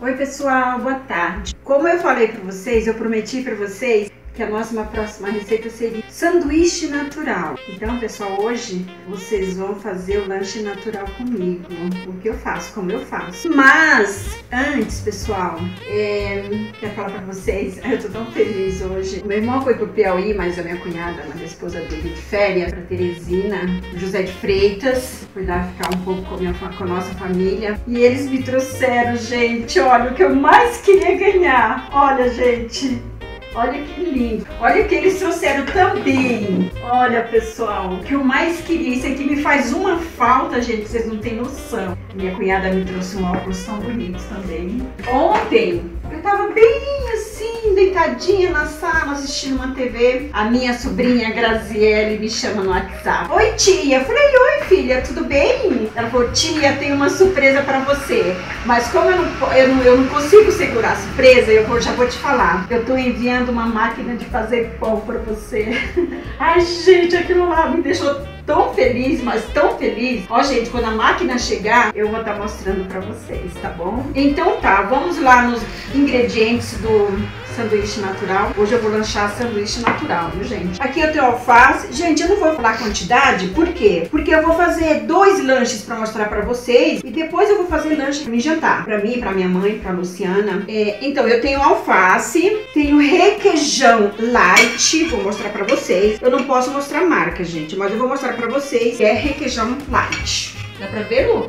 Oi pessoal, boa tarde. Como eu falei para vocês, eu prometi para vocês que a nossa próxima receita seria sanduíche natural. Então pessoal, hoje vocês vão fazer o lanche natural comigo, o que eu faço, como eu faço. Mas antes pessoal, quero falar para vocês, eu tô tão feliz hoje. O meu irmão foi pro Piauí, mas a minha cunhada, a esposa dele, de férias, para Teresina, José de Freitas, cuidar, ficar um pouco com a nossa família. E eles me trouxeram, gente, olha o que eu mais queria ganhar. Olha, gente. Olha que lindo. Olha o que eles trouxeram também. Olha, pessoal, o que eu mais queria. Isso aqui me faz uma falta, gente, vocês não têm noção. Minha cunhada me trouxe um óculos tão bonitos também. Ontem, eu tava bem assim, deitadinha na sala, assistindo uma TV. A minha sobrinha, Graziele, me chama no WhatsApp. Oi, tia. Eu falei, oi, filha, tudo bem? Ela falou, tia, tem uma surpresa pra você. Mas como eu não consigo segurar a surpresa, eu já vou te falar. Eu tô enviando uma máquina de fazer pão pra você. Ai, gente, aquilo lá me deixou tão feliz, mas tão feliz. Ó, gente, quando a máquina chegar, eu vou estar mostrando pra vocês, tá bom? Então tá, vamos lá nos ingredientes do sanduíche natural. Hoje eu vou lanchar sanduíche natural, viu, gente? Aqui eu tenho alface. Gente, eu não vou falar a quantidade, por quê? Porque eu vou fazer 2 lanches pra mostrar pra vocês e depois eu vou fazer lanche pra me jantar. Pra mim, pra minha mãe, pra Luciana. Então, eu tenho alface, tenho requeijão light, vou mostrar pra vocês. Eu não posso mostrar a marca, gente, mas eu vou mostrar pra vocês que é requeijão light. Dá pra ver, Lu?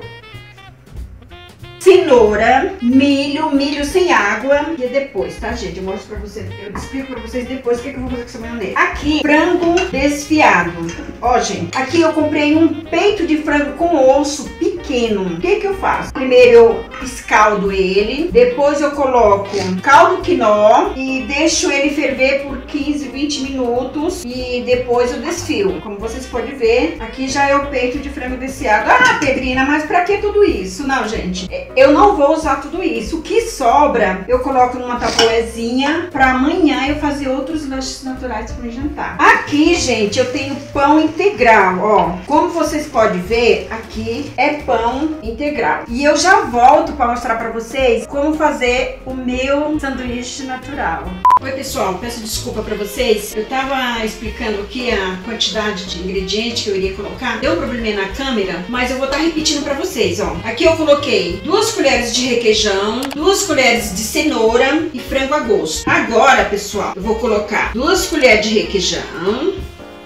Cenoura, milho sem água. E depois, tá, gente? Eu mostro pra vocês. Eu explico pra vocês depois o que eu vou fazer com essa maionese. Aqui, frango desfiado. Ó, gente, aqui eu comprei um peito de frango com osso pequeno. O que eu faço? Primeiro eu escaldo ele, depois eu coloco caldo quinó e deixo ele ferver por 15, 20 minutos e depois eu desfio. Como vocês podem ver, aqui já é o peito de frango desfiado. Ah, Pedrina, mas pra que tudo isso? Não, gente, eu não vou usar tudo isso. O que sobra, eu coloco numa tapoezinha pra amanhã eu fazer outros lanches naturais para jantar. Aqui, gente, eu tenho pão integral, ó. Como vocês podem ver, aqui é pão integral. E eu já volto para mostrar para vocês como fazer o meu sanduíche natural. Oi, pessoal, peço desculpa para vocês. Eu tava explicando aqui a quantidade de ingredientes que eu iria colocar. Deu um probleminha na câmera, mas eu vou estar repetindo para vocês, ó. Aqui eu coloquei 2 colheres de requeijão, 2 colheres de cenoura e frango a gosto. Agora, pessoal, eu vou colocar 2 colheres de requeijão,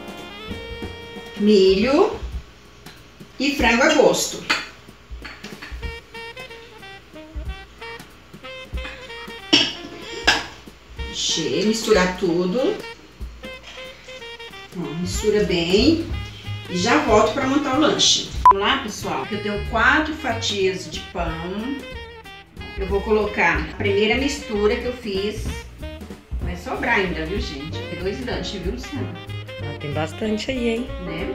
milho e frango a gosto. Misturar tudo. Ó, mistura bem e já volto para montar o lanche. Vamos lá, pessoal? Aqui eu tenho 4 fatias de pão. Eu vou colocar a primeira mistura que eu fiz. Vai sobrar ainda, viu, gente? Tem 2 lanches, viu, Luciana? Tem bastante aí, hein? Né?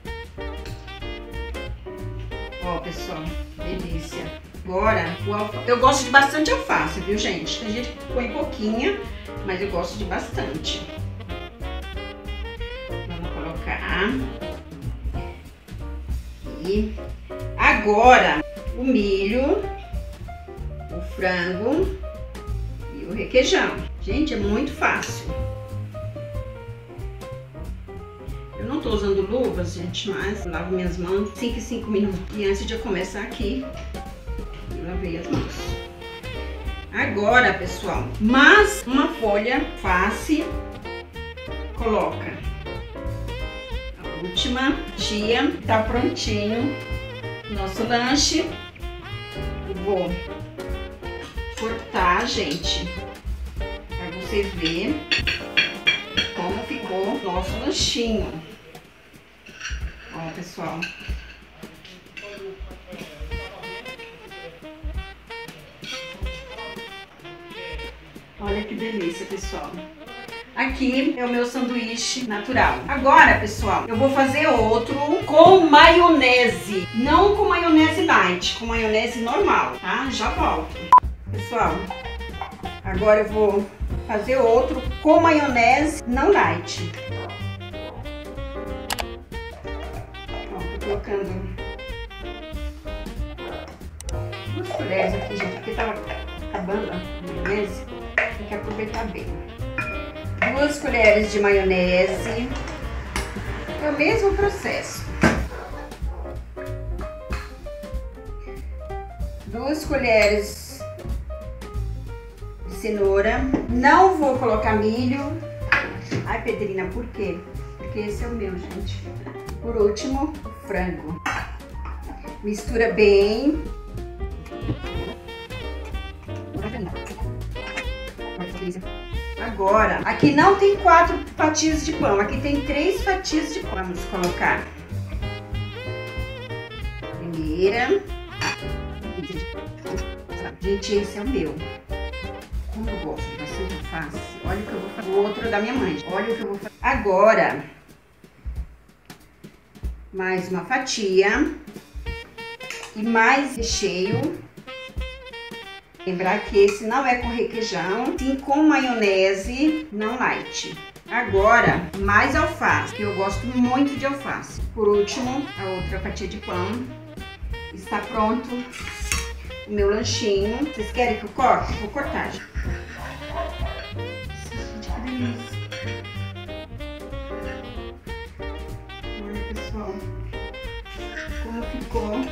Ó, pessoal, delícia. Agora, eu gosto de bastante alface, viu, gente? Tem gente que põe pouquinha, mas eu gosto de bastante. Vamos colocar. E agora, o milho, o frango e o requeijão. Gente, é muito fácil. Eu não tô usando luvas, gente, mas eu lavo minhas mãos 5 em 5 minutos. E antes de eu começar aqui, eu lavei as mãos. Agora, pessoal, mas uma folha face, coloca a última fatia. Tá prontinho nosso lanche. Eu vou cortar, gente, pra vocês verem como ficou o nosso lanchinho. Ó, pessoal. Olha que delícia, pessoal. Aqui é o meu sanduíche natural. Agora, pessoal, eu vou fazer outro com maionese. Não com maionese light, com maionese normal, tá? Já volto. Pessoal, agora eu vou fazer outro com maionese não light. Ó, tô colocando 2 colheres aqui, gente, porque tava acabando a maionese, tem que aproveitar bem. 2 colheres de maionese. É o mesmo processo. 2 colheres de cenoura. Não vou colocar milho. Ai, Pedrina, por quê? Porque esse é o meu, gente. Por último, o frango. Mistura bem. Agora, aqui não tem 4 fatias de pão, aqui tem 3 fatias de pão. Vamos colocar a primeira. Gente, esse é o meu. Como eu gosto de bastante alface. Olha o que eu vou fazer. O outro é da minha mãe. Olha o que eu vou fazer. Agora, mais uma fatia e mais recheio. Lembrar que esse não é com requeijão, sim com maionese, não light. Agora, mais alface, que eu gosto muito de alface. Por último, a outra fatia de pão. Está pronto o meu lanchinho. Vocês querem que eu corte? Vou cortar. Gente, que delícia. Olha, pessoal, como ficou.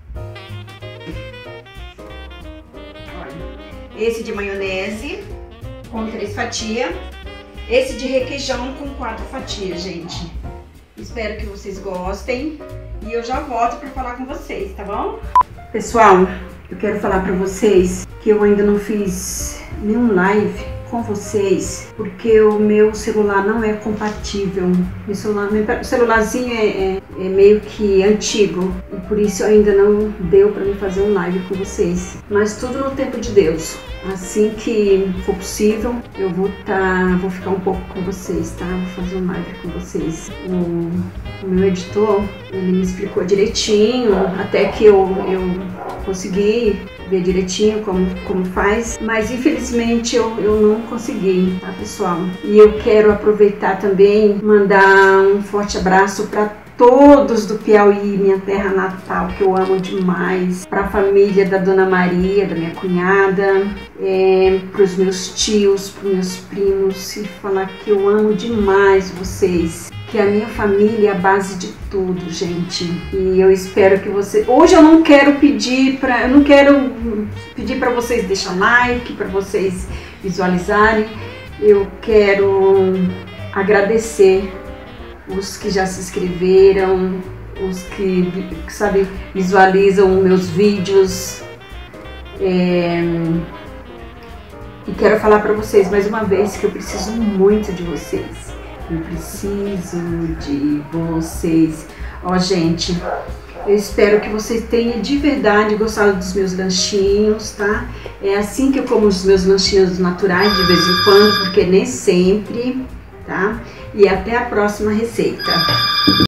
Esse de maionese com 3 fatias. Esse de requeijão com 4 fatias, gente. Espero que vocês gostem. E eu já volto para falar com vocês, tá bom? Pessoal, eu quero falar para vocês que eu ainda não fiz nenhum live com vocês, porque o meu celular não é compatível. Meu celularzinho é meio que antigo e por isso ainda não deu para me fazer um live com vocês. Mas tudo no tempo de Deus. Assim que for possível, eu vou ficar um pouco com vocês, tá? Vou fazer um live com vocês. O meu editor, ele me explicou direitinho, até que eu consegui ver direitinho como faz, mas infelizmente eu não consegui, tá, pessoal? E eu quero aproveitar também, mandar um forte abraço para todos do Piauí, minha terra natal, que eu amo demais, para a família da Dona Maria, da minha cunhada, para os meus tios, para os meus primos, e falar que eu amo demais vocês. Que a minha família é a base de tudo, gente. E eu espero que você... Hoje eu não quero pedir para vocês deixarem like, para vocês visualizarem. Eu quero agradecer os que já se inscreveram, os que sabe, visualizam meus vídeos. E quero falar para vocês mais uma vez que eu preciso muito de vocês. Eu preciso de vocês. Ó, gente, eu espero que vocês tenham de verdade gostado dos meus lanchinhos, tá? É assim que eu como os meus lanchinhos naturais de vez em quando, porque nem sempre, tá? E até a próxima receita.